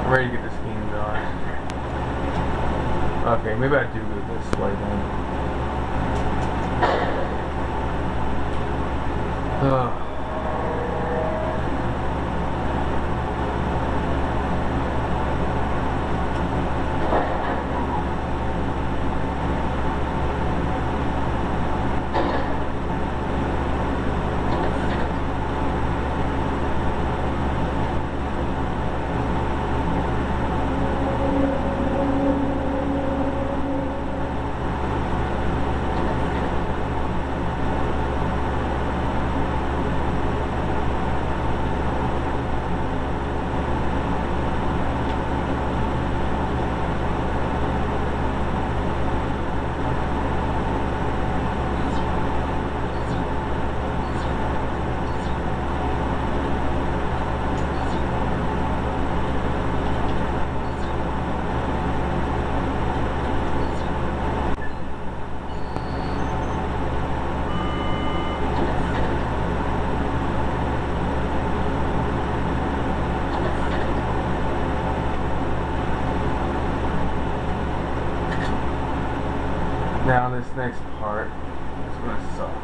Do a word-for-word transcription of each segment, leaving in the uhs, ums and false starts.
I'm ready to get this game done. Okay, maybe I do go this way then. Ugh. Now this next part is gonna suck.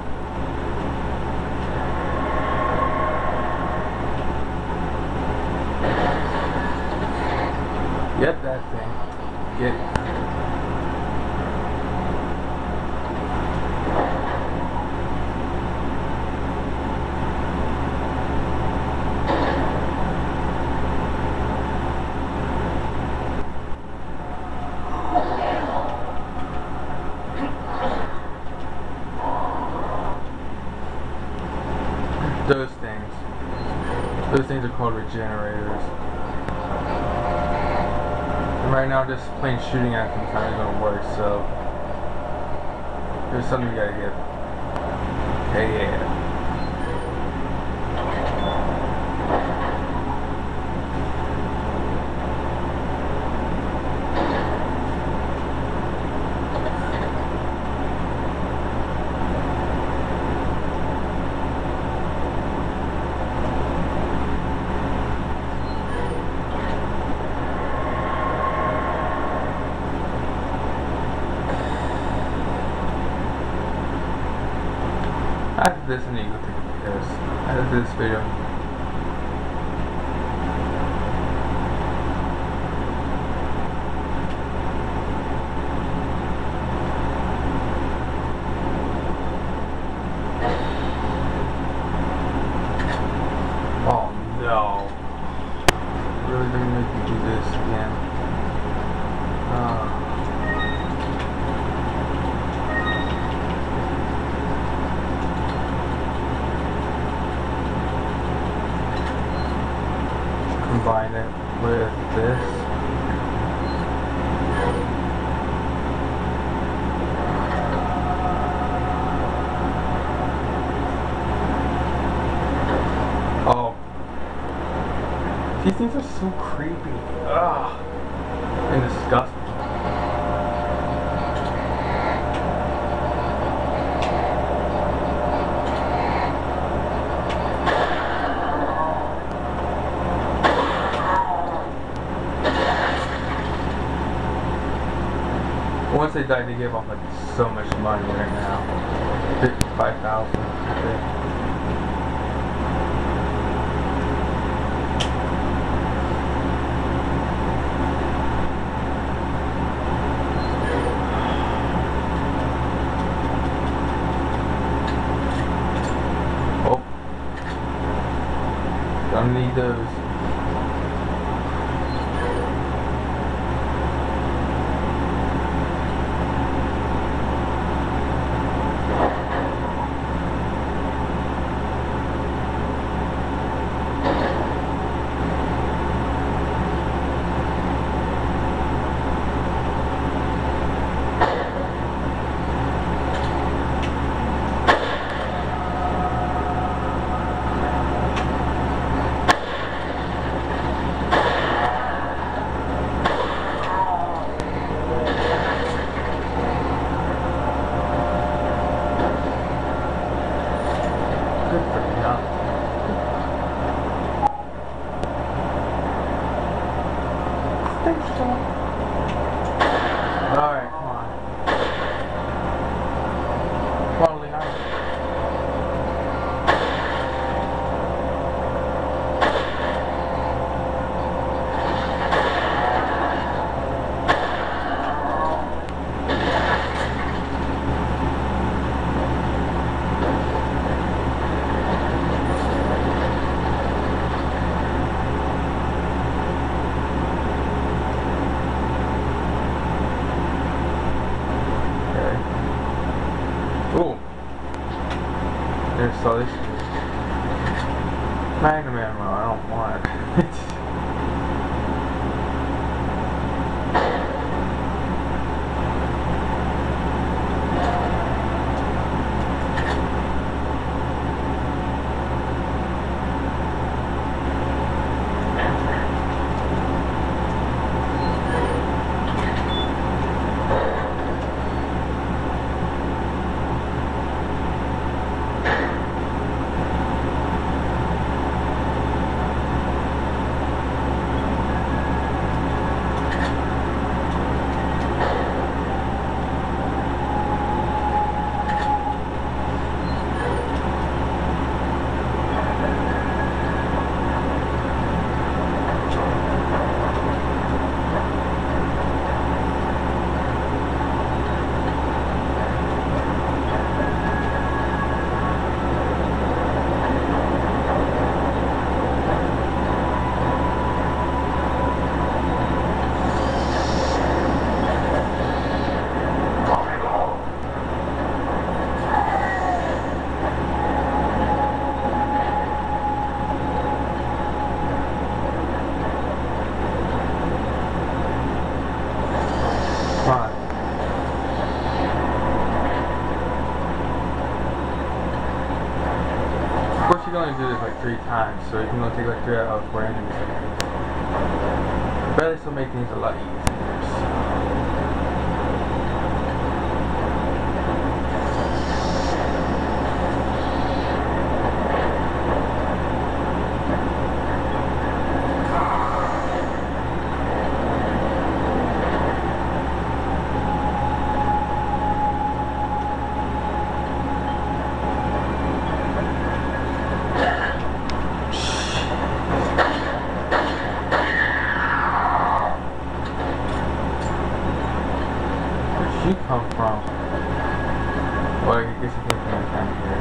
Get that thing. Get it. Those things. Those things are called regenerators. And right now, just plain shooting at them is not going to work, so there's something we gotta get. Okay, yeah. After this, I need to go take a piss. After this video. Oh no. Really gonna make me do this again. Uh. Combine it with this. Oh. These things are so creepy. Ugh. And disgusting. Once they die, they give off like so much money right now. fifty-five thousand, I think. Oh. Don't need those. think so. Alright, come on. Come on, Leon. So this is Magnum ammo, I don't want it. Of course, you can only do this like three times, so you can only take like three out of four enemies. But this will make things a lot easier. You come from? Well, I guess you came from that time here.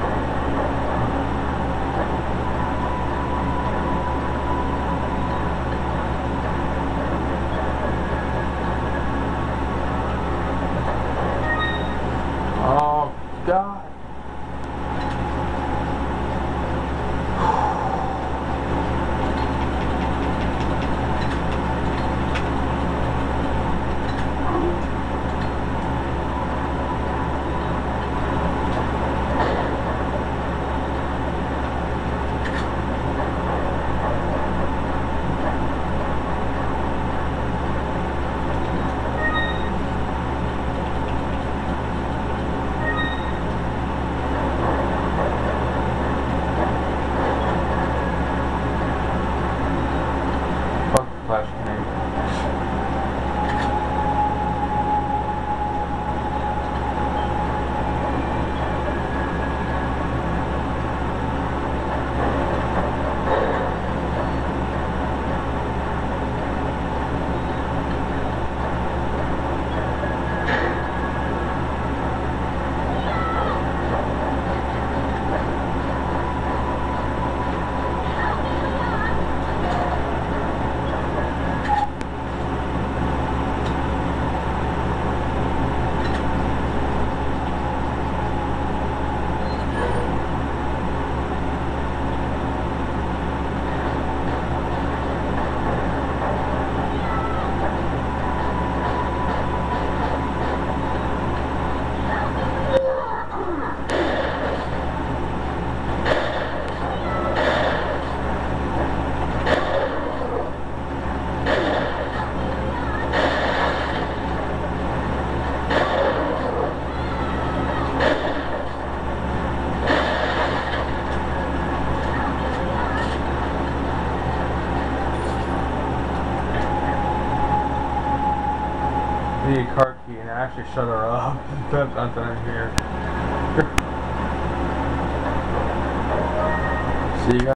Oh, God. Flash grenade. need a car key and actually shut her up. That's not that I'm here. See you guys.